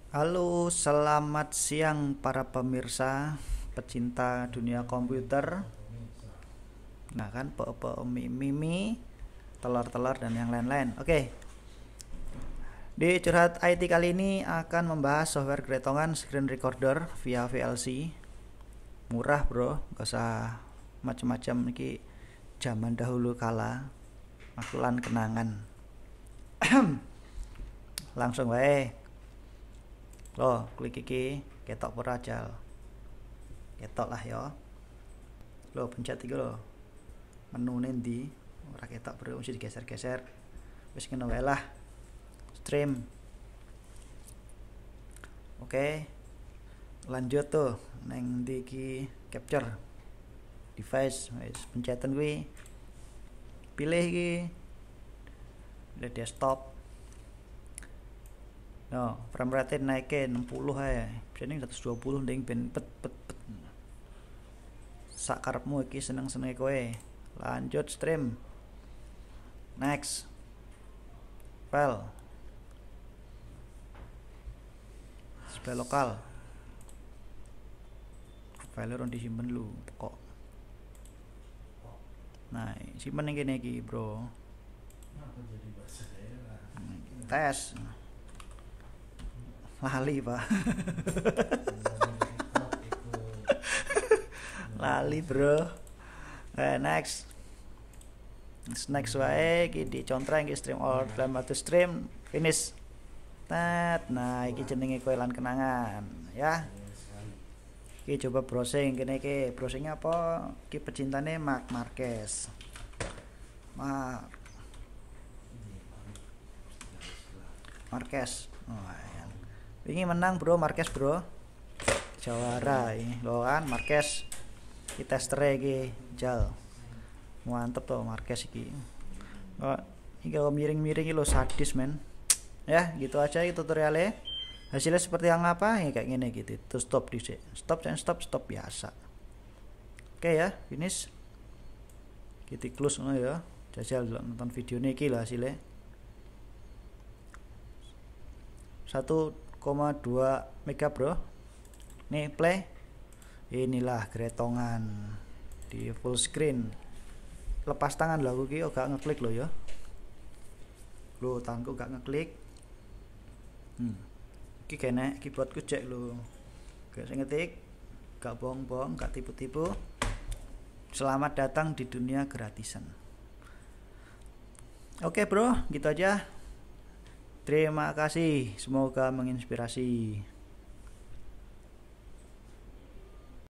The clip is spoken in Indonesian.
Halo, selamat siang para pemirsa, pecinta dunia komputer. Nah kan, mimi, telur-telur dan yang lain-lain. Oke, di curhat IT kali ini akan membahas software gretongan screen recorder via VLC. Murah bro, gak usah macam-macam iki zaman dahulu kala, makulan kenangan. Langsung wae. Loh, klik iki ketok ora jal. Ketok lah ya. Lo pencet iki lo. Menu ndi ora ketok bro, mesti digeser-geser. Wis ngono wae lah. Stream. Oke. Lanjut tuh neng ndi iki capture device, wis pencetan kuwi. Pilih iki. Pilih desktop. No, frame rate naikin 60 ae. Biasane 120 ndeng ben pet. Sak karepmu iki seneng-senenge kowe. Lanjut stream. Next. File. File lokal. File ron disimpen lu kok. Nah, simpen yang kene iki, bro. Tes. Lali, Pak. Lali, bro. Next wae iki dicontreng iki stream all dalam satu stream finish. Nah, iki jenenge kowe lan kenangan, ya. Iki coba browsing kene iki. Browsingnya apa? Iki pecintane Marc Marquez. Marquez. Oh, ya. Ini menang, bro, Marquez, bro. Jawara ini. Loh kan Marquez. Kita testere iki, jal. Mantep tuh Marquez iki. Oh, ini kalau miring-miring lo sadis, men. Ya, gitu aja itu tutorialnya. Hasilnya seperti yang apa? Ya kayak gini gitu. Terus stop di sini. Stop biasa. Oke ya, finish. Kita close ya. Jajal nonton video ini lah hasilnya. 1,2 mega bro. Nih play. Inilah gretongan di full screen. Lepas tangan lah gue gak ngeklik lo ya. Lo tanganku gak ngeklik. Iki kene keyboardku cek lo. Gak ngetik, gak bohong-bohong, gak tipu-tipu. Selamat datang di dunia gratisan. Oke bro, gitu aja. Terima kasih, semoga menginspirasi.